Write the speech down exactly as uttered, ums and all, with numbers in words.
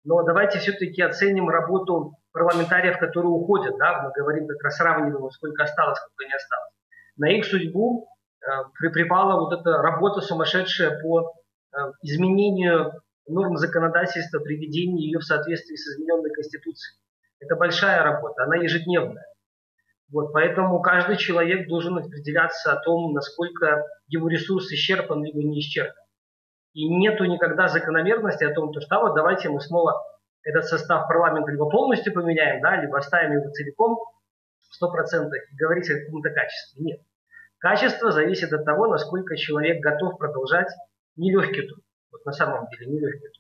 Но давайте все-таки оценим работу парламентариев, которые уходят. Да? Мы говорим, как раз сравниваем, сколько осталось, сколько не осталось. На их судьбу э, припала вот эта работа сумасшедшая по э, изменению норм законодательства, приведению ее в соответствии с измененной Конституцией. Это большая работа, она ежедневная. Вот, поэтому каждый человек должен определяться о том, насколько его ресурс исчерпан либо не исчерпан. И нету никогда закономерности о том, что а вот давайте мы снова этот состав парламента либо полностью поменяем, да, либо оставим его целиком в сто процентов и говорить о каком-то качестве. Нет. Качество зависит от того, насколько человек готов продолжать нелегкий труд. Вот на самом деле нелегкий труд.